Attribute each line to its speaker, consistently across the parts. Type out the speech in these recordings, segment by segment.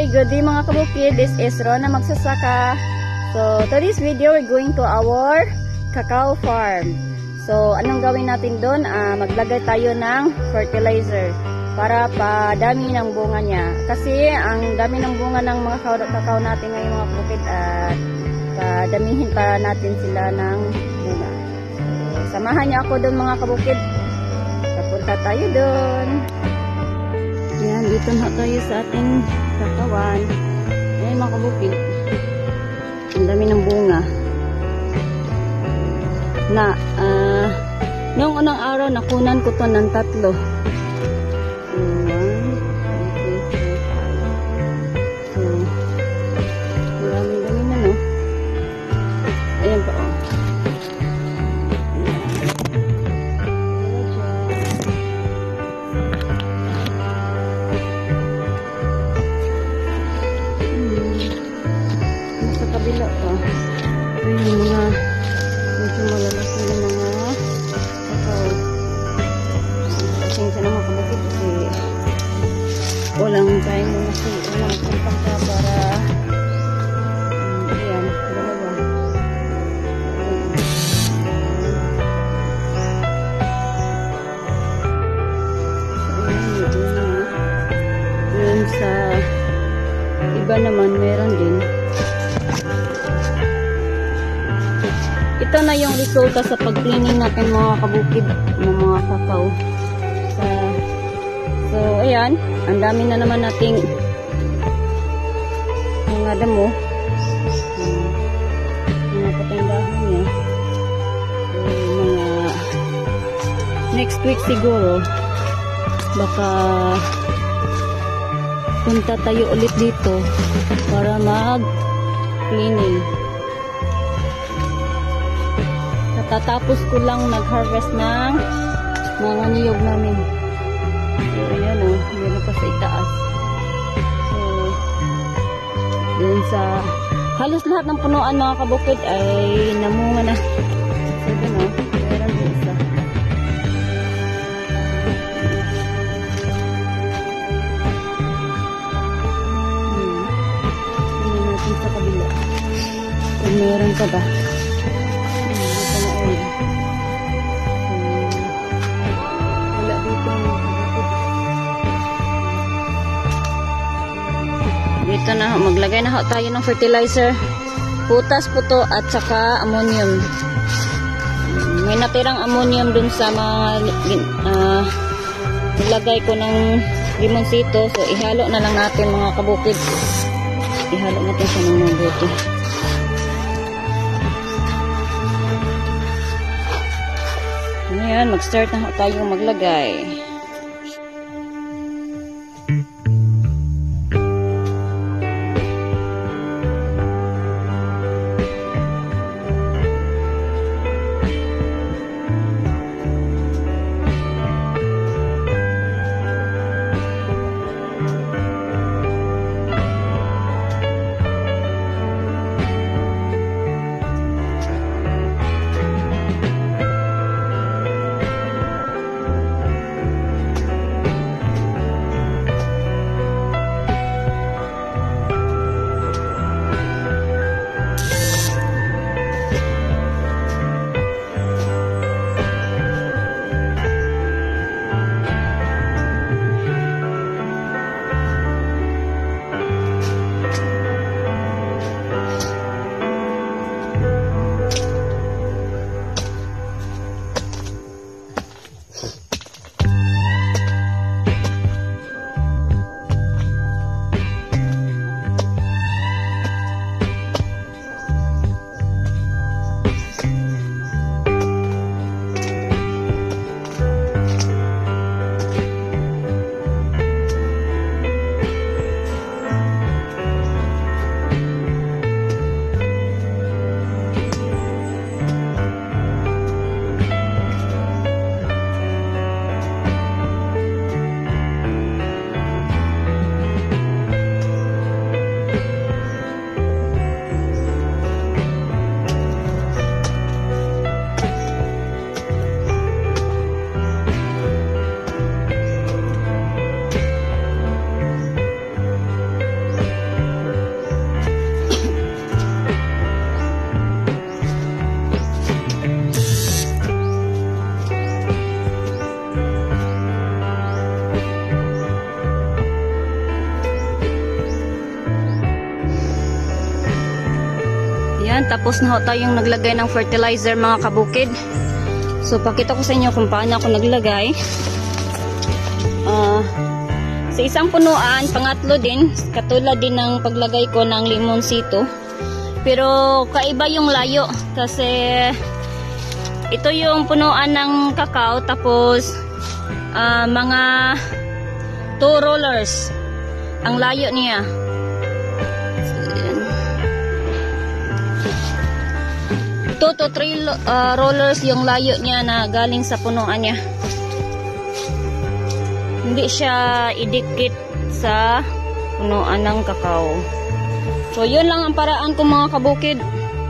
Speaker 1: good day mga kabukid. This is Rona Magsasaka. So, today's video we're going to our cacao farm. So, anong gawin natin doon? Maglagay tayo ng fertilizer para padami ng bunga niya. Kasi ang dami ng bunga ng mga cacao natin ngayon mga kabukid at padamihin pa natin sila ng bunga. So, samahan niyo ako doon mga kabukid. Papunta tayo doon. Yan, dito na tayo sa ating kakawan. Ayan mga kabukid. Ang dami ng bunga. Noong unang araw, nakunan ko to ng 3. 1, 2, 3, 4. So, maraming dami na, no? Ayan pa, oh. Kabila pa. Ito yung mga medyo malalaki na mga cacao. Pasensya na mga kabukid kasi walang time mo kasi walang pagkaka para ayan, dalawa. Yun sa iba naman meron din. Ito na yung resulta sa pag-cleaning natin mga kabukid ng mga cacao. So, ayan. Ang dami na naman nating mga damo. Mga patindahon niya. So, mga next week siguro baka punta tayo ulit dito para mag-cleaning. Tatapos ko lang nag-harvest ng mga niyog namin. So, ayan o. Meron pa sa itaas. So, dun sa halos lahat ng punuan mga kabukid ay namunga na. So, dun o. Meron din isa. Hindi natin sa kabila. Kung meron pa ba? Dito na, maglagay na tayo ng fertilizer. Putas po to at saka ammonium. May natirang ammonium dun sa mga nilagay ko ng limonsito. So, ihalo na lang natin mga kabukid. Ihalo natin siya ng mabuti. Ayan, mag-start na tayo maglagay. tapos na ho tayong naglagay ng fertilizer mga kabukid. So pakita ko sa inyo kung paano ako naglagay. Sa isang punuan, pangatlo din, katulad din ng paglagay ko ng limonsito. Pero kaiba yung layo kasi ito yung punuan ng kakao, tapos mga 2 rollers ang layo niya. 2 to 3 rollers yung layo niya na galing sa punuan niya. Hindi siya idikit sa punuan ng kakao. So yun lang ang paraan ko mga kabukid.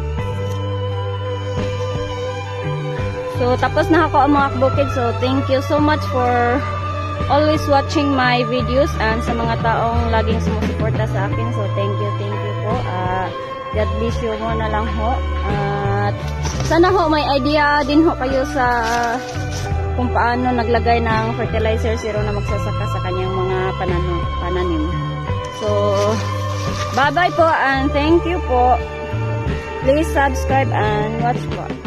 Speaker 1: So tapos na ako mga kabukid. So thank you so much for always watching my videos, and sa mga taong laging sumusuporta sa akin. So thank you po. God bless you mo na lang ho. At sana ho may idea din ho kayo sa kung paano naglagay ng fertilizer si Rona Magsasaka sa kanyang mga pananim. So bye bye po and thank you po. Please subscribe and watch po.